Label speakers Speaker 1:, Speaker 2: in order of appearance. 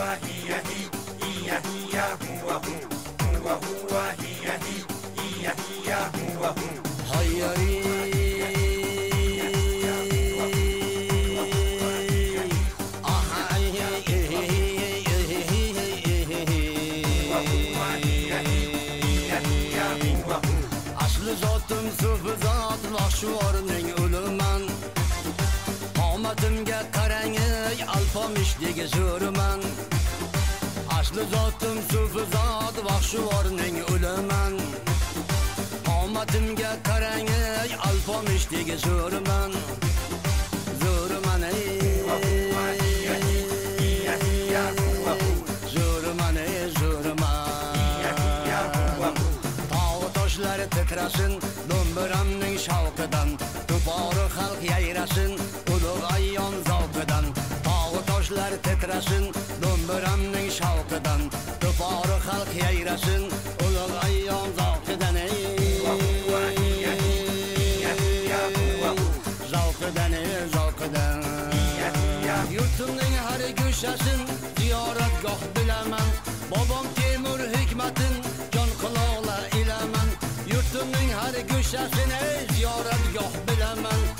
Speaker 1: Aslı zotim sufi zot vahshvorning uluman. Omadimga qarang ey alpomishdagi zo'riman. Aslı zotim sufi zot vahshvorning uluman. Omadimga qarang ey alpomishdagi zo'riman. Zo'riman ey zo'riman ey zo'riman. Toshlar titrasin do'mbiramning shavqidan, to'pori xalq yayrasin ulug' ayyon zavqidan. Tog'u toshlar titrasin do'mbiramning shavqidan, to'pori xalq yayrasin ulug' ayyon zavqidan. Zavqidan zavqidan. Yurtimning har go'shasin ziyoratgoh bilaman. Bobom Temur hikmatin jon quloqlar ilaman. Yurtimning har go'shasini ziyoratgoh bilaman.